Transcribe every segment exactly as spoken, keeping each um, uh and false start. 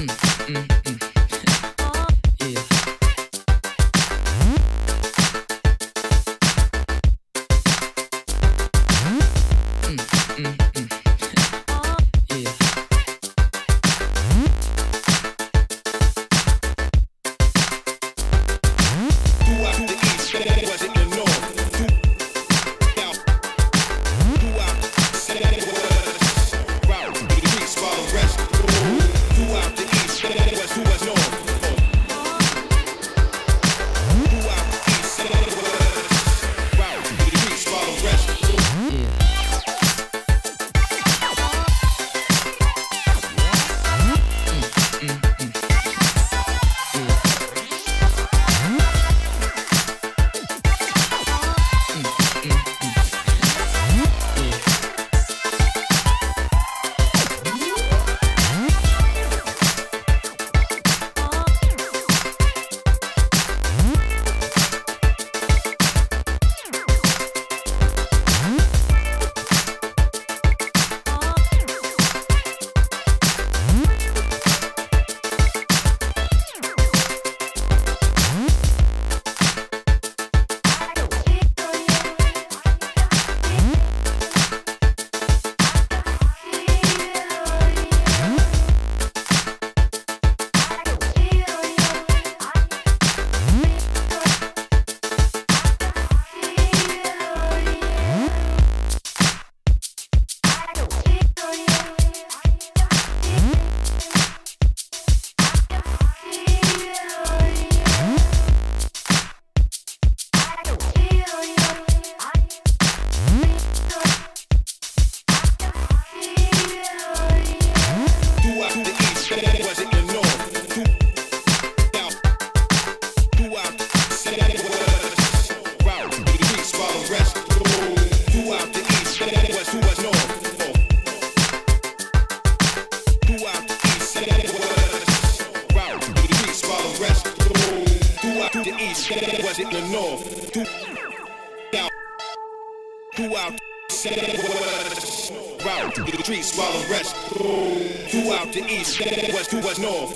Route to the streets while the rest throughout the east, west, west, north.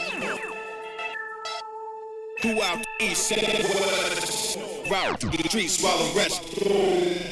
Throughout the east, west, route to the streets while the rest.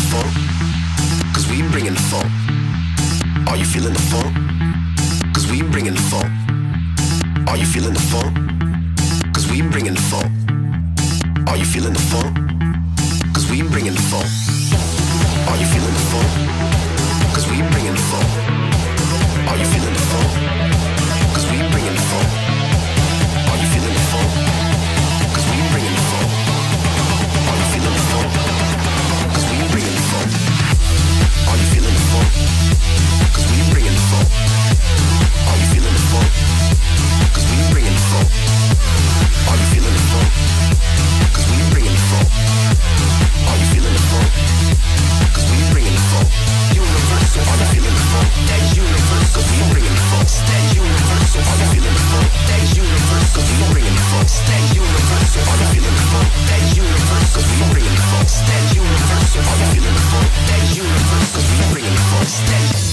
funk? Cause we bringing the funk. Are you feeling the funk? Cause we bringing the funk. Are you feeling the funk? Cause we bringing the funk. Are you feeling the funk? Cause we bringing the funk. Are you feeling the funk? Cause we bringing the funk. Are you feeling the funk? Cause we bringing the funk. Are you feeling the funk? Cause we bringing the funk. Are you feeling the funk? Cause we bringing the funk. Are you feeling the funk? Cause we bringing the funk. Are you feeling the funk? Cause we bringing the funk. Are you feeling the funk? Cause we bringing the funk. Are you feeling the funk? Cause we bringing the funk. Universal. Are you feeling the funk? That universal. Cause we bringing the funk. That universal. Are you feeling the funk? That universal. Cause we bringing the funk. That universal. Are you feeling the funk? That universal. Cause we bringing the funk. That universal. Are you feeling the funk? That universal. Cause we bringing the funk. That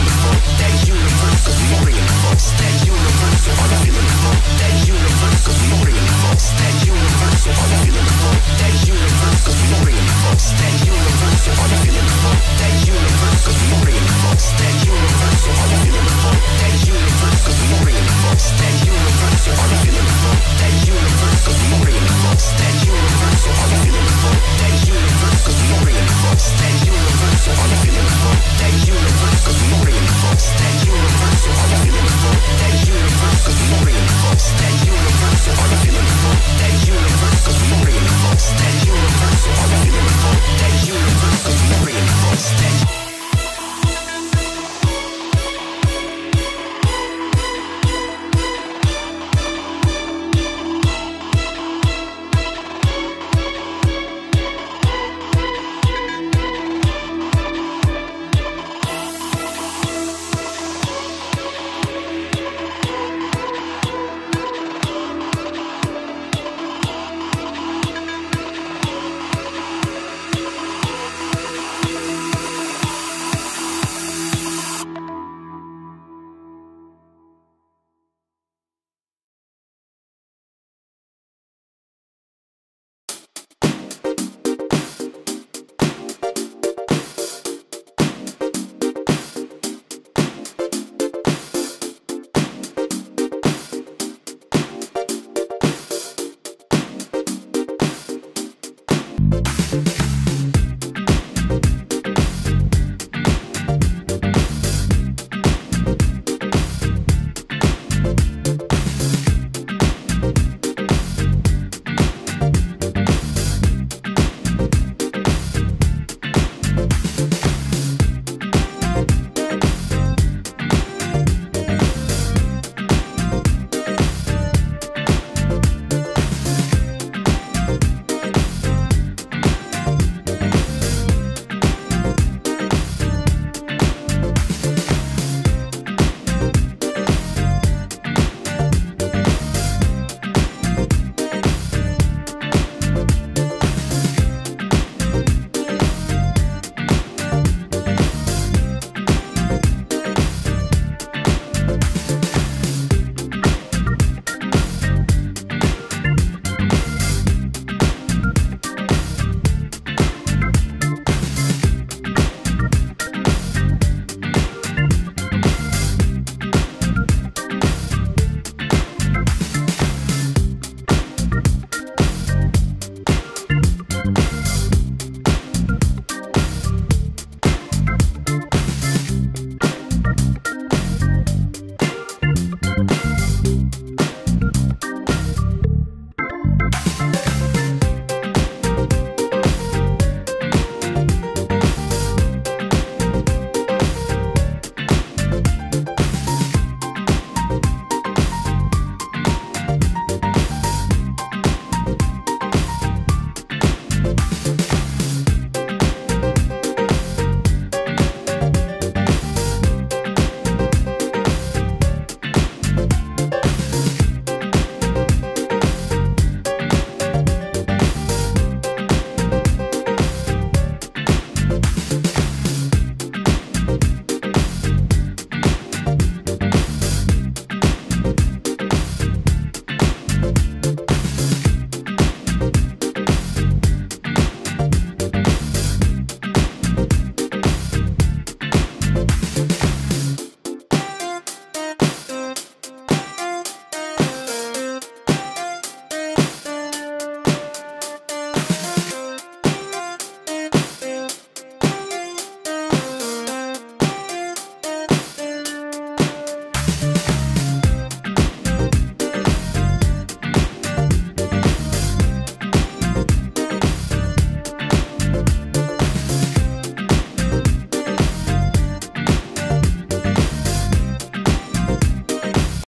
universal. Cause we